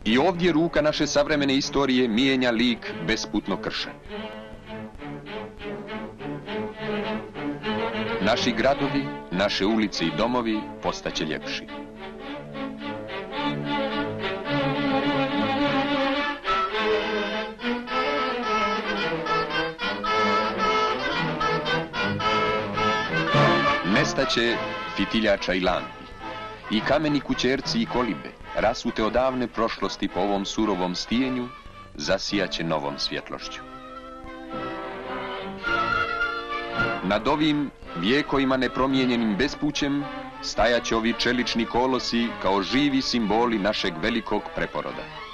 I ovdje ruka naše savremene istorije mijenja lik besputno kršen. Naši gradovi, naše ulice i domovi postaće ljepši. Nestaće fitiljača i lampi, i kameni kućerci i kolibe, rasute od davne prošlosti po ovom surovom stijenju, zasijaće novom svjetlošću. Nad ovim vijekovima nepromijenjenim bespućem stajaće ovi čelični kolosi kao živi simboli našeg velikog preporoda.